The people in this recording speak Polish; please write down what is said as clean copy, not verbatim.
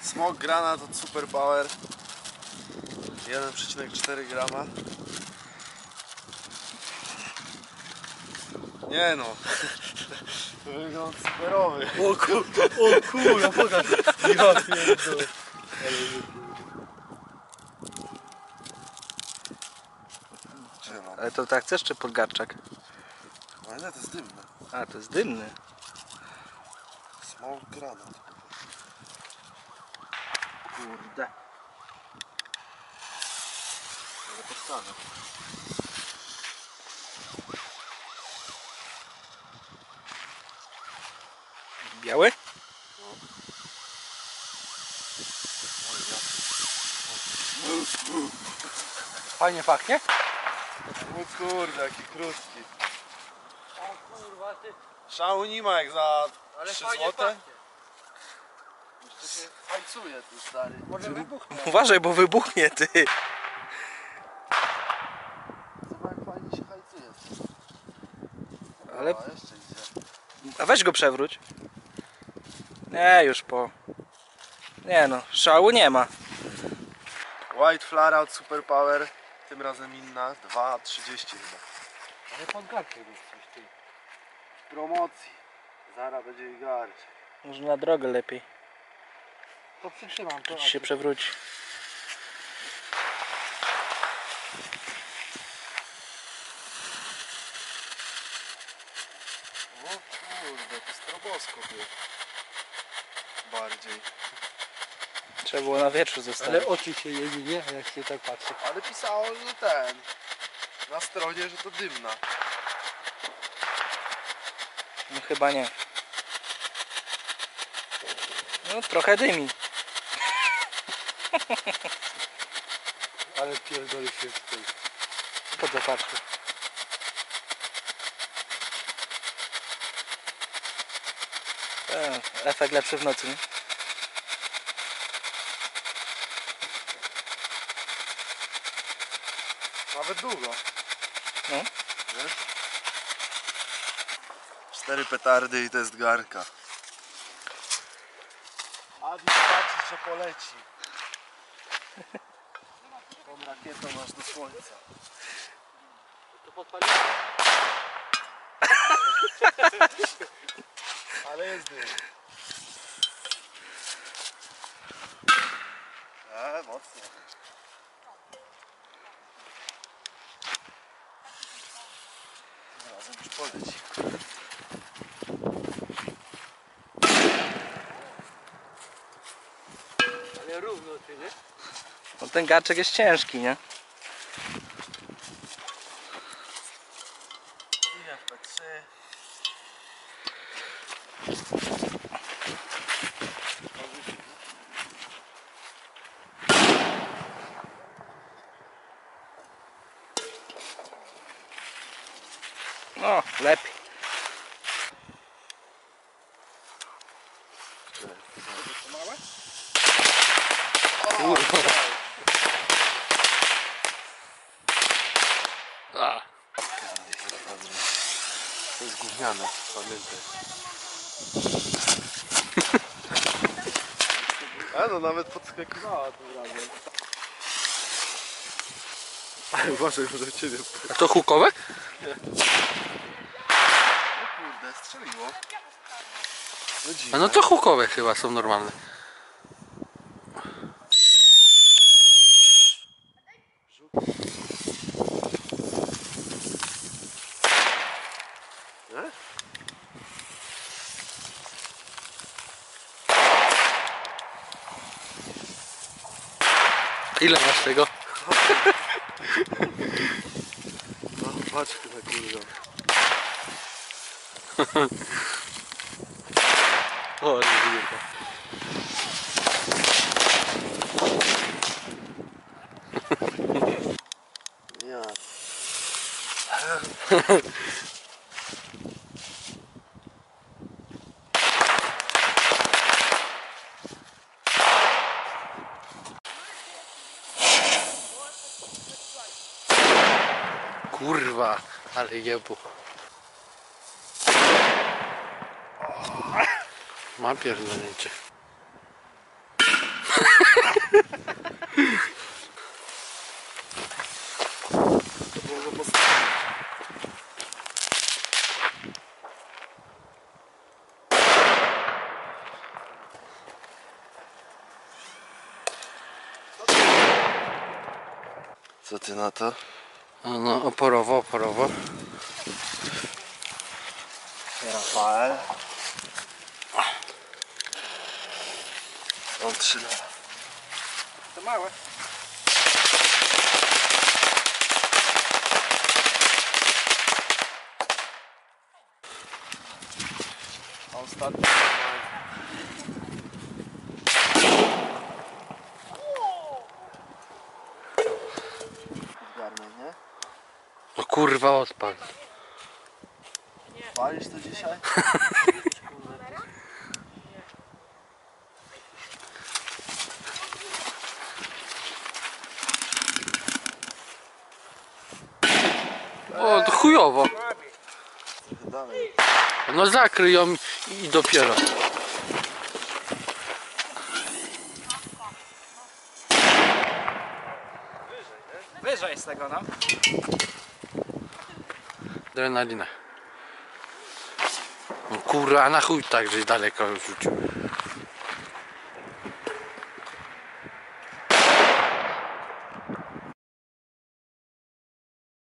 Smok granat od Super Power 1,4 grama. Nie no, to wygląda superowy. O kurwa, pokaż. Ja pierdolę. Ale to tak chcesz czy podgarczak? Ale nie, to jest dymne. A, to jest dymny. Smok granat. Kurde. Ale postawę. Biały? Fajnie pachnie? O kurde, jaki krótki. O kurwa, ty. Szału nie ma jak za Ale 3 fajnie złote. pachnie. Jeszcze się hajcuje tu, stary. Może wybuchnie. Uważaj, bo wybuchnie ty. Zobacz jak fajnie się hajcuje. Ale... A jeszcze idzie. A weź go przewróć. Nie, już po... Nie no, szału nie ma. White Flara od Super Power. Tym razem inna. 2,30 chyba. Ale podgarczek jest coś ty. W promocji. Zaraz będzie ich garć. Może na drogę lepiej. To przytrzymam to. Ci się przewróci. O kurde, to stroboskop jest. Bardziej. Trzeba było na wietrzu zostawić. Ale oczy się jedzie, nie? Jak się tak patrzy. Ale pisało, że ten. Na stronie, że to dymna. No chyba nie. No trochę dymi. Ale pierdoli się w tej. Po co patrzę? Efekt lepszy w nocy, nie? Nawet długo. No. Wiesz? 4 petardy i to jest garka. Adi zobaczysz, że poleci. Tą rakietą aż do słońca. To podpaliłem. Ale jest dym. Mocno. Razem już poleci. Ale równo ty, nie? No ten garczek jest ciężki, nie? FP3. No, lepiej. A. To jest gówniane, pamiętaj. A no nawet podskakiwała tym razem. Ale uważaj, może w ciebie. A to hukowe? O kurde, strzeliło. No dziwne. A no to hukowe chyba są normalne. Nie? Ile masz tego? No patrz na kurwa. O, nie wiem. Ja. Kurwa, ale jebu. Ma pierdolnięcie. Co ty na to? No, oporowo, oporowo. Rafael. On 3 lata. To małe. A ostatni zgarnę, nie? No kurwa odpadł. Palisz to dzisiaj? O, to chujowo. Trochę dalej. No zakryj ją i dopiero. Wyżej z tego, no. Adrenalina. No kurwa, a na chuj tak, że daleko rzucił.